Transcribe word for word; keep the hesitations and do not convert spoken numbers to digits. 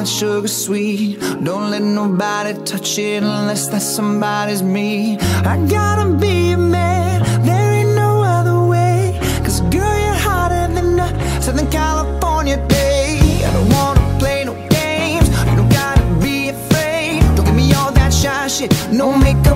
that sugar sweet. Don't let nobody touch it unless that somebody's me. I gotta be a man, there ain't no other way. Cause girl, you're hotter than a Southern California day. I don't wanna play no games, you don't gotta be afraid. Don't give me all that shy shit, no makeup